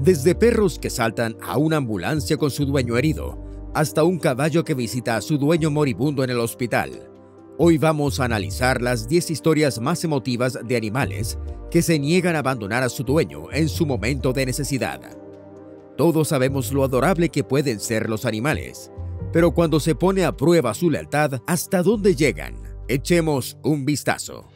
Desde perros que saltan a una ambulancia con su dueño herido, hasta un caballo que visita a su dueño moribundo en el hospital. Hoy vamos a analizar las 10 historias más emotivas de animales que se niegan a abandonar a su dueño en su momento de necesidad. Todos sabemos lo adorable que pueden ser los animales, pero cuando se pone a prueba su lealtad, ¿hasta dónde llegan? Echemos un vistazo.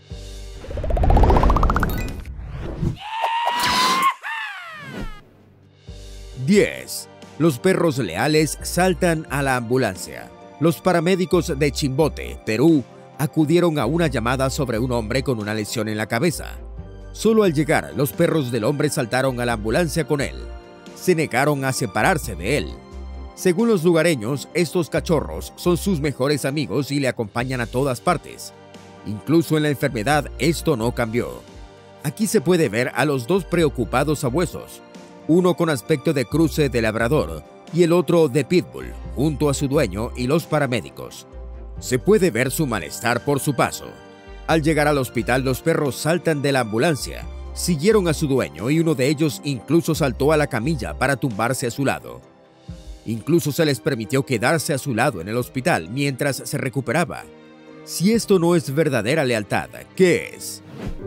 10. Los perros leales saltan a la ambulancia. Los paramédicos de Chimbote, Perú, acudieron a una llamada sobre un hombre con una lesión en la cabeza. Solo al llegar, los perros del hombre saltaron a la ambulancia con él. Se negaron a separarse de él. Según los lugareños, estos cachorros son sus mejores amigos y le acompañan a todas partes. Incluso en la enfermedad, esto no cambió. Aquí se puede ver a los dos preocupados sabuesos, uno con aspecto de cruce de labrador y el otro de pitbull, junto a su dueño y los paramédicos. Se puede ver su malestar por su paso. Al llegar al hospital, los perros saltan de la ambulancia, siguieron a su dueño y uno de ellos incluso saltó a la camilla para tumbarse a su lado. Incluso se les permitió quedarse a su lado en el hospital mientras se recuperaba. Si esto no es verdadera lealtad, ¿qué es?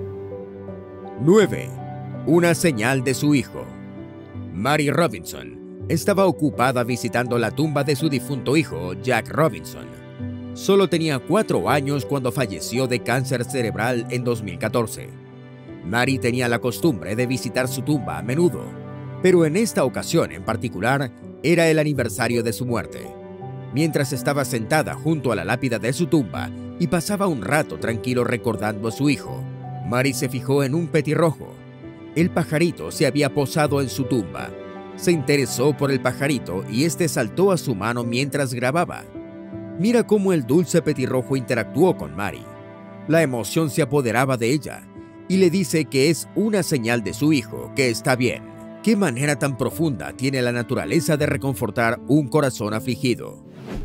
9. Una señal de su hijo. Mary Robinson estaba ocupada visitando la tumba de su difunto hijo, Jack Robinson. Solo tenía 4 años cuando falleció de cáncer cerebral en 2014. Mary tenía la costumbre de visitar su tumba a menudo, pero en esta ocasión en particular era el aniversario de su muerte. Mientras estaba sentada junto a la lápida de su tumba y pasaba un rato tranquilo recordando a su hijo, Mary se fijó en un petirrojo. El pajarito se había posado en su tumba. Se interesó por el pajarito y este saltó a su mano mientras grababa. Mira cómo el dulce petirrojo interactuó con Mary. La emoción se apoderaba de ella y le dice que es una señal de su hijo, que está bien. ¿Qué manera tan profunda tiene la naturaleza de reconfortar un corazón afligido?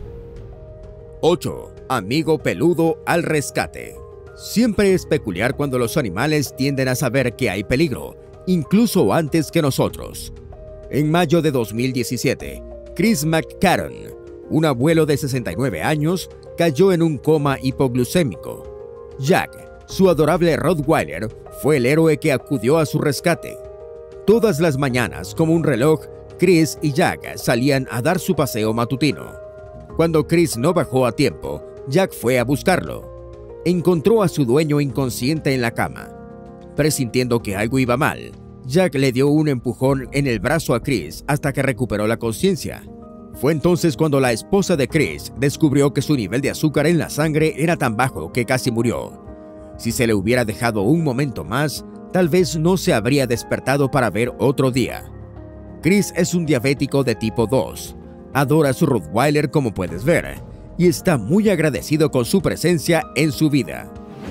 8. Amigo peludo al rescate. Siempre es peculiar cuando los animales tienden a saber que hay peligro, incluso antes que nosotros. En mayo de 2017, Chris McCarron, un abuelo de 69 años, cayó en un coma hipoglucémico. Jack, su adorable Rottweiler, fue el héroe que acudió a su rescate. Todas las mañanas, como un reloj, Chris y Jack salían a dar su paseo matutino. Cuando Chris no bajó a tiempo, Jack fue a buscarlo. Encontró a su dueño inconsciente en la cama. Presintiendo que algo iba mal, Jack le dio un empujón en el brazo a Chris hasta que recuperó la conciencia. Fue entonces cuando la esposa de Chris descubrió que su nivel de azúcar en la sangre era tan bajo que casi murió. Si se le hubiera dejado un momento más, tal vez no se habría despertado para ver otro día. Chris es un diabético de tipo 2. Adora a su Rottweiler, como puedes ver, y está muy agradecido con su presencia en su vida.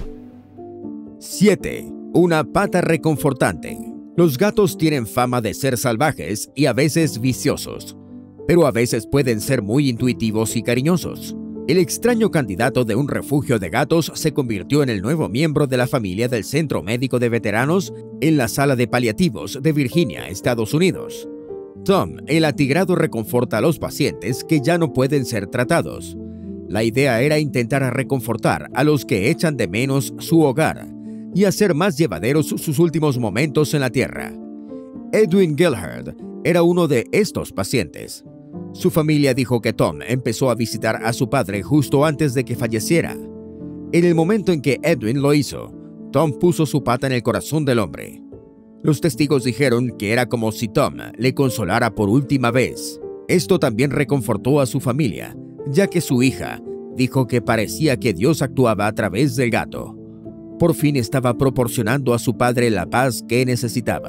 7. Una pata reconfortante. Los gatos tienen fama de ser salvajes y a veces viciosos, pero a veces pueden ser muy intuitivos y cariñosos. El extraño candidato de un refugio de gatos se convirtió en el nuevo miembro de la familia del Centro Médico de Veteranos en la sala de paliativos de Virginia, Estados Unidos. Tom, el atigrado, reconforta a los pacientes que ya no pueden ser tratados. La idea era intentar reconfortar a los que echan de menos su hogar y hacer más llevaderos sus últimos momentos en la tierra. Edwin Gilhard era uno de estos pacientes. Su familia dijo que Tom empezó a visitar a su padre justo antes de que falleciera. En el momento en que Edwin lo hizo, Tom puso su pata en el corazón del hombre. Los testigos dijeron que era como si Tom le consolara por última vez. Esto también reconfortó a su familia, ya que su hija dijo que parecía que Dios actuaba a través del gato. Por fin estaba proporcionando a su padre la paz que necesitaba.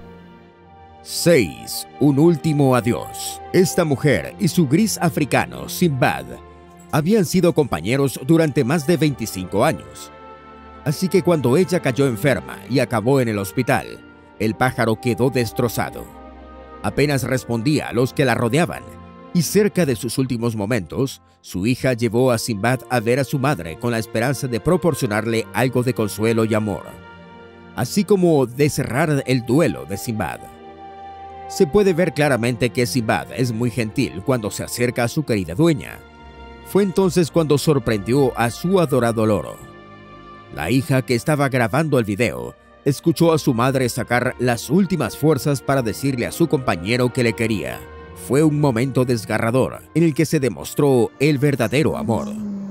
6. Un último adiós. Esta mujer y su gris africano, Sinbad, habían sido compañeros durante más de 25 años. Así que cuando ella cayó enferma y acabó en el hospital, el pájaro quedó destrozado. Apenas respondía a los que la rodeaban, y cerca de sus últimos momentos, su hija llevó a Sinbad a ver a su madre con la esperanza de proporcionarle algo de consuelo y amor, así como de cerrar el duelo de Sinbad. Se puede ver claramente que Simbad es muy gentil cuando se acerca a su querida dueña. Fue entonces cuando sorprendió a su adorado loro. La hija, que estaba grabando el video, escuchó a su madre sacar las últimas fuerzas para decirle a su compañero que le quería. Fue un momento desgarrador en el que se demostró el verdadero amor.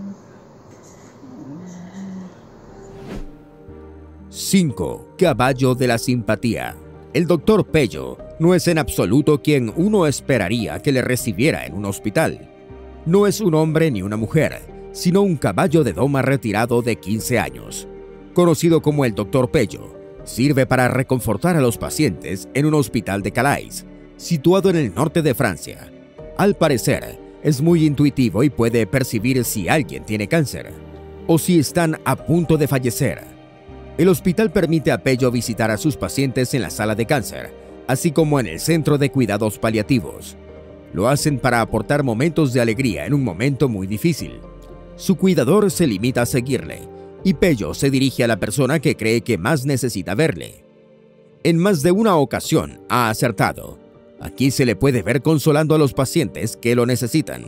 5. Caballo de la simpatía. El Dr. Pello no es en absoluto quien uno esperaría que le recibiera en un hospital. No es un hombre ni una mujer, sino un caballo de doma retirado de 15 años. Conocido como el Dr. Pello, sirve para reconfortar a los pacientes en un hospital de Calais, situado en el norte de Francia. Al parecer, es muy intuitivo y puede percibir si alguien tiene cáncer o si están a punto de fallecer. El hospital permite a Pello visitar a sus pacientes en la sala de cáncer, así como en el centro de cuidados paliativos. Lo hacen para aportar momentos de alegría en un momento muy difícil. Su cuidador se limita a seguirle, y Pello se dirige a la persona que cree que más necesita verle. En más de una ocasión ha acertado. Aquí se le puede ver consolando a los pacientes que lo necesitan.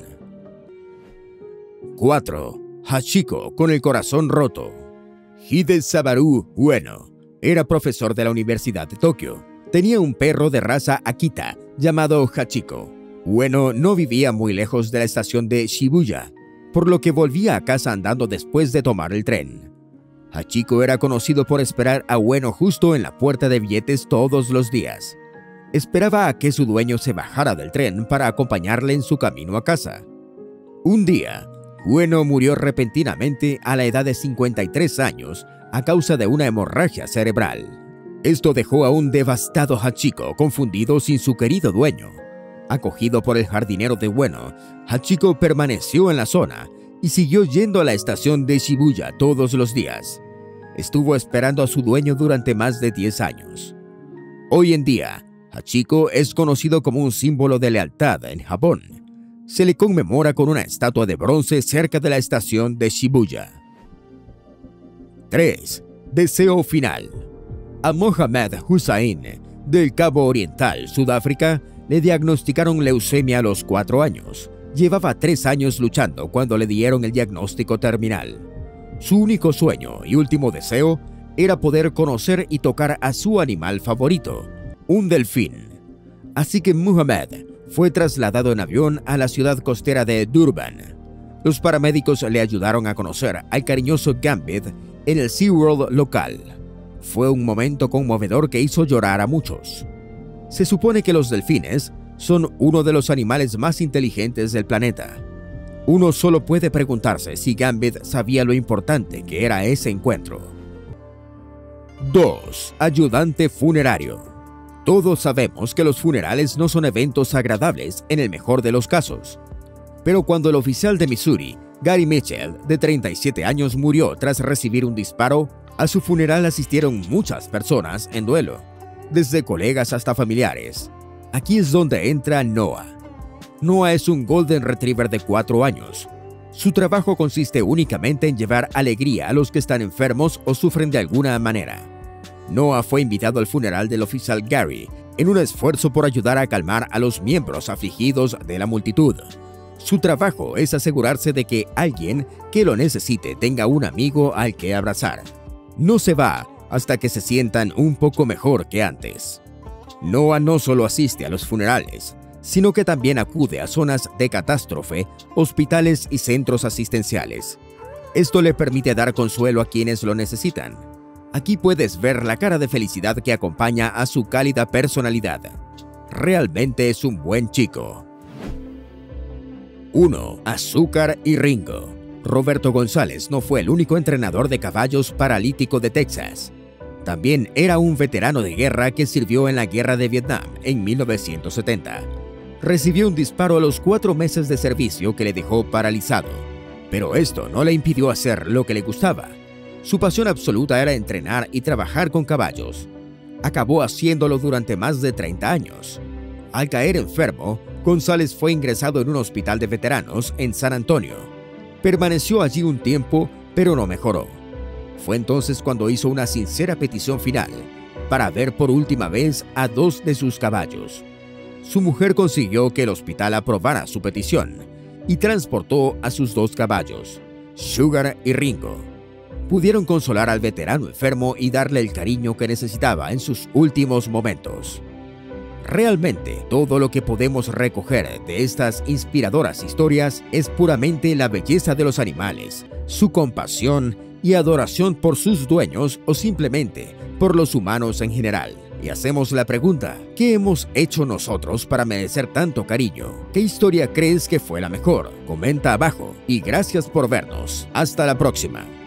4. Hachiko con el corazón roto. Hidesabaru Ueno era profesor de la Universidad de Tokio. Tenía un perro de raza Akita llamado Hachiko. Ueno no vivía muy lejos de la estación de Shibuya, por lo que volvía a casa andando después de tomar el tren. Hachiko era conocido por esperar a Ueno justo en la puerta de billetes todos los días. Esperaba a que su dueño se bajara del tren para acompañarle en su camino a casa. Un día, Ueno murió repentinamente a la edad de 53 años a causa de una hemorragia cerebral. Esto dejó a un devastado Hachiko confundido sin su querido dueño. Acogido por el jardinero de Ueno, Hachiko permaneció en la zona y siguió yendo a la estación de Shibuya todos los días. Estuvo esperando a su dueño durante más de 10 años. Hoy en día, Hachiko es conocido como un símbolo de lealtad en Japón. Se le conmemora con una estatua de bronce cerca de la estación de Shibuya. 3. Deseo final. A Mohamed Hussain, del Cabo Oriental, Sudáfrica, le diagnosticaron leucemia a los 4 años. Llevaba 3 años luchando cuando le dieron el diagnóstico terminal. Su único sueño y último deseo era poder conocer y tocar a su animal favorito, un delfín. Así que Mohamed fue trasladado en avión a la ciudad costera de Durban. Los paramédicos le ayudaron a conocer al cariñoso Gambit en el SeaWorld local. Fue un momento conmovedor que hizo llorar a muchos. Se supone que los delfines son uno de los animales más inteligentes del planeta. Uno solo puede preguntarse si Gambit sabía lo importante que era ese encuentro. 2. Ayudante funerario. Todos sabemos que los funerales no son eventos agradables en el mejor de los casos. Pero cuando el oficial de Missouri, Gary Mitchell, de 37 años, murió tras recibir un disparo, a su funeral asistieron muchas personas en duelo, desde colegas hasta familiares. Aquí es donde entra Noah. Noah es un Golden Retriever de 4 años. Su trabajo consiste únicamente en llevar alegría a los que están enfermos o sufren de alguna manera. Noah fue invitado al funeral del oficial Gary en un esfuerzo por ayudar a calmar a los miembros afligidos de la multitud. Su trabajo es asegurarse de que alguien que lo necesite tenga un amigo al que abrazar. No se va hasta que se sientan un poco mejor que antes. Noah no solo asiste a los funerales, sino que también acude a zonas de catástrofe, hospitales y centros asistenciales. Esto le permite dar consuelo a quienes lo necesitan. Aquí puedes ver la cara de felicidad que acompaña a su cálida personalidad. Realmente es un buen chico. 1. Azúcar y Ringo. Roberto González no fue el único entrenador de caballos paralítico de Texas. También era un veterano de guerra que sirvió en la Guerra de Vietnam en 1970. Recibió un disparo a los 4 meses de servicio que le dejó paralizado, pero esto no le impidió hacer lo que le gustaba. Su pasión absoluta era entrenar y trabajar con caballos. Acabó haciéndolo durante más de 30 años. Al caer enfermo, González fue ingresado en un hospital de veteranos en San Antonio. Permaneció allí un tiempo, pero no mejoró. Fue entonces cuando hizo una sincera petición final para ver por última vez a 2 de sus caballos. su mujer consiguió que el hospital aprobara su petición y transportó a sus 2 caballos, Sugar y Ringo. Pudieron consolar al veterano enfermo y darle el cariño que necesitaba en sus últimos momentos. Realmente, todo lo que podemos recoger de estas inspiradoras historias es puramente la belleza de los animales, su compasión y adoración por sus dueños o simplemente por los humanos en general. Y hacemos la pregunta, ¿qué hemos hecho nosotros para merecer tanto cariño? ¿Qué historia crees que fue la mejor? Comenta abajo y gracias por vernos. Hasta la próxima.